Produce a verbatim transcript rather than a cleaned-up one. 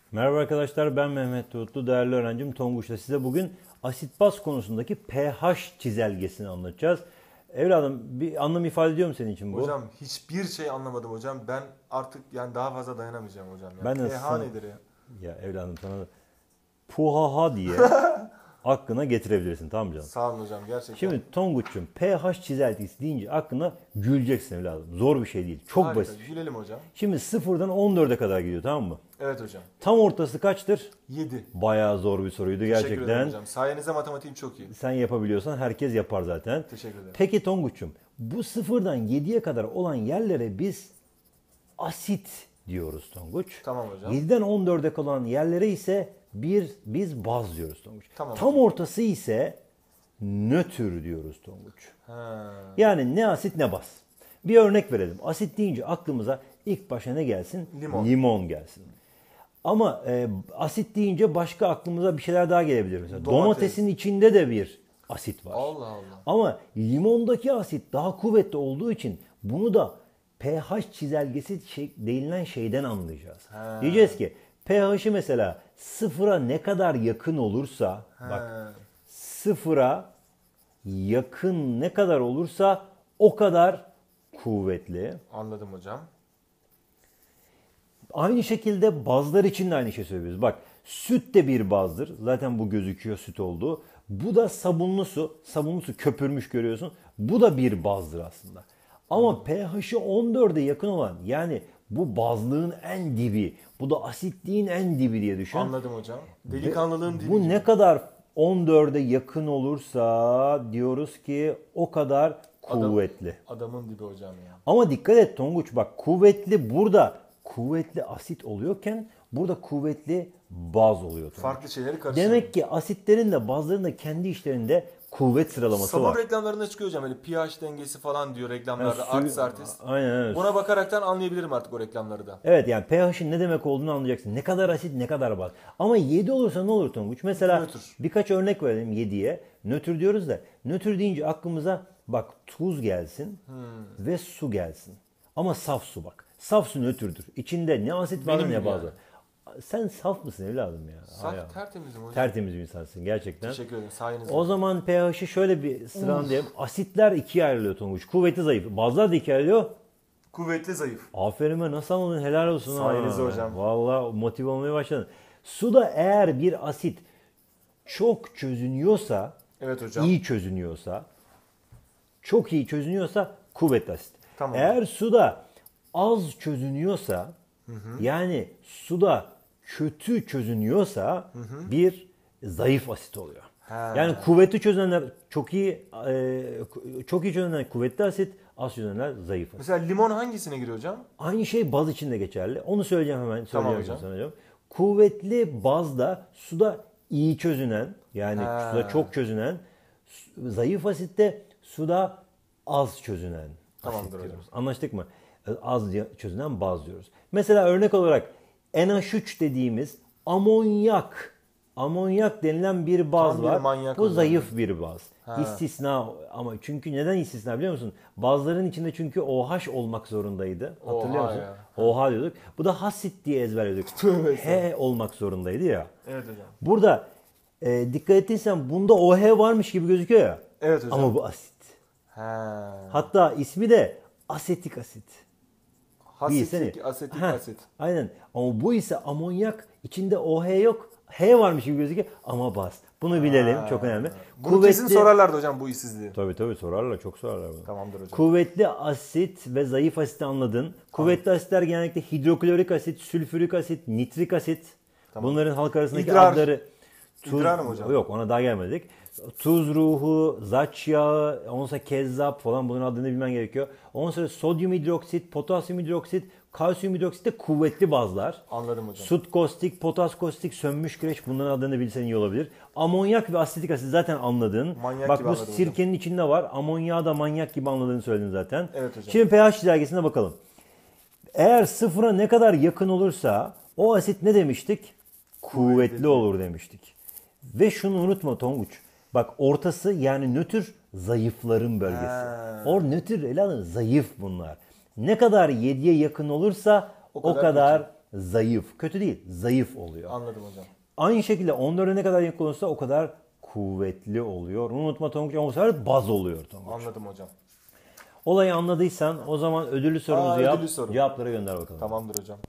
Merhaba arkadaşlar, ben Mehmet Tuğutlu, değerli öğrencim Tonguç'ta size bugün asit baz konusundaki pH çizelgesini anlatacağız. Evladım, bir anlam ifade ediyor mu senin için bu? Hocam hiçbir şey anlamadım hocam. Ben artık yani daha fazla dayanamayacağım hocam. Ya. Ben de pH sana- nedir ya? Ya evladım, sana da puhaha diye aklına getirebilirsin, tamam mı canım? Sağ olun hocam gerçekten. Şimdi Tonguç'cum, pH çizelgesi deyince aklına güleceksin evladım. Zor bir şey değil, çok Harika, basit. gülelim hocam. Şimdi sıfırdan on dörde kadar gidiyor, tamam mı? Evet hocam. Tam ortası kaçtır? yedi. Bayağı zor bir soruydu Teşekkür ederim gerçekten. hocam. Sayenizde matematiğim çok iyi. Sen yapabiliyorsan herkes yapar zaten. Teşekkür ederim. Peki Tonguç'um, bu sıfırdan yediye kadar olan yerlere biz asit diyoruz Tonguç. Tamam hocam. yediden on dörde kalan yerlere ise bir biz baz diyoruz Tonguç. Tamam Tam hocam. ortası ise nötr diyoruz Tonguç. Ha. Yani ne asit ne baz. Bir örnek verelim. Asit deyince aklımıza ilk başa ne gelsin? Limon. Limon gelsin. Ama e, asit deyince başka aklımıza bir şeyler daha gelebilir. Mesela Domates. domatesin içinde de bir asit var. Allah Allah. Ama limondaki asit daha kuvvetli olduğu için bunu da pH çizelgesi şey, denilen şeyden anlayacağız. He. Diyeceğiz ki pH'i mesela sıfıra ne kadar yakın olursa, bak Ha. sıfıra yakın ne kadar olursa o kadar kuvvetli. Anladım hocam. Aynı şekilde bazlar için de aynı şey söylüyoruz. Bak, süt de bir bazdır. Zaten bu gözüküyor süt olduğu. Bu da sabunlu su. Sabunlu su köpürmüş görüyorsun. Bu da bir bazdır aslında. Ama pH'i on dörde yakın olan, yani bu bazlığın en dibi, bu da asitliğin en dibi diye düşün. Anladım hocam. Delikanlılığın dibi. Bu gibi. ne kadar on dörde yakın olursa diyoruz ki o kadar kuvvetli. Adamın dibi hocam ya. Ama dikkat et Tonguç, bak, kuvvetli burada kuvvetli asit oluyorken burada kuvvetli baz oluyor Tonguç. Farklı şeyleri karıştırıyor. Demek ki asitlerin de bazların da kendi işlerinde kuvvet sıralaması Sabun var. reklamlarında çıkıyor hocam. Böyle pH dengesi falan diyor reklamlarda. Yani suyu- Artist artist. Aynen öyle. Buna bakaraktan anlayabilirim artık o reklamları da. Evet, yani pH'in ne demek olduğunu anlayacaksın. Ne kadar asit, ne kadar baz. Ama yedi olursa ne olur Tonguç? Mesela Nötr. birkaç örnek verelim yediye. Nötr diyoruz da nötr deyince aklımıza bak tuz gelsin Hmm. ve su gelsin. Ama saf su bak. Saf su nötrdür. İçinde ne asit var Benim ne gibi baz yani. var. Sen saf mısın evladım ya? Saf Hay Allah. tertemizim hocam. Tertemiz bir insansın gerçekten. Teşekkür ederim sayenizde. O zaman pH'i şöyle bir sıralayalım. Asitler ikiye ayrılıyor Tonguç. Kuvvetli, zayıf. Bazlar da ikiye ayrılıyor. Kuvvetli zayıf. Aferin be, nasıl anladın? Helal olsun. Sayenizde ha. hocam. Vallahi motive olmaya başladın. Suda eğer bir asit çok çözünüyorsa, Evet hocam. iyi çözünüyorsa, çok iyi çözünüyorsa kuvvetli asit. Tamam. Eğer suda az çözünüyorsa, yani suda kötü çözünüyorsa bir zayıf asit oluyor. He. Yani kuvvetli çözünenler çok iyi, e, çok iyi çözünenler kuvvetli asit, az çözünenler zayıf asit. Mesela limon hangisine giriyor hocam? Aynı şey baz için de geçerli. Onu söyleyeceğim hemen. Tamam Söyleyeceğim hocam. sana hocam. Kuvvetli bazda suda iyi çözünen, yani Ha. suda çok çözünen, su- zayıf asitte suda az çözünen Tamamdır asit hocam. diyoruz. Anlaştık mı? E, Az çözünen baz diyoruz. Mesela örnek olarak N H üç dediğimiz amonyak amonyak denilen bir baz Tam bir var. manyak Bu hocam. zayıf bir baz. Ha. İstisna, ama çünkü neden istisna biliyor musun? Bazıların içinde çünkü OH olmak zorundaydı. Hatırlıyor Oha musun? ya. OH diyorduk. Bu da hasit diye ezberliyorduk. Tövbe H olmak zorundaydı ya. Evet hocam. Burada e, dikkat ettiysen bunda OH varmış gibi gözüküyor ya. Evet hocam. Ama bu asit. He. Hatta ismi de asetik asit. Hasitik, Bilsene. asetik Ha, asit. Aynen. Ama bu ise amonyak, içinde OH yok. H varmış gibi gözüküyor ama baz. Bunu bilelim, çok önemli. Bunu kesin sorarlardı hocam bu işsizliği. Tabii tabii sorarlar, çok sorarlar bunu. Tamamdır hocam. Kuvvetli asit ve zayıf asiti anladın. Kuvvetli asitler genellikle hidroklorik asit, sülfürik asit, nitrik asit. Tamam. Bunların halk arasındaki İdrar. adları. Tuz, İdrar mı hocam? Yok, ona daha gelmedik. Tuz ruhu, zaç yağı, ondan sonra kezzap falan, bunların adını bilmen gerekiyor. Ondan sonra sodyum hidroksit, potasyum hidroksit, kalsiyum hidroksit de kuvvetli bazlar. Anladım hocam. Sut kostik, potas kostik, sönmüş kireç, bunların adını bilsen iyi olabilir. Amonyak ve asitik asit zaten anladın. Manyak Bak gibi bu anladım sirkenin içinde var. Amonyağı da manyak gibi anladığını söyledin zaten. Evet hocam. Şimdi pH çizelgesine bakalım. Eğer sıfıra ne kadar yakın olursa o asit ne demiştik? Kuvvetli, Kuvvetli. olur demiştik. Ve şunu unutma Tonguç. Bak, ortası yani nötr zayıfların bölgesi. Ha. Or nötr ele alın, zayıf bunlar. Ne kadar yediye yakın olursa o O kadar, kadar zayıf. Kötü değil, zayıf oluyor. Anladım hocam. Aynı şekilde on dörde ne kadar yakın olursa o kadar kuvvetli oluyor. Unutma Tonguç, ama bu sefer baz oluyor Tonguç. Anladım hocam. Olayı anladıysan o zaman ödüllü sorumuzu Aa, yap. ödüllü soru. Cevapları gönder bakalım. Tamamdır hocam.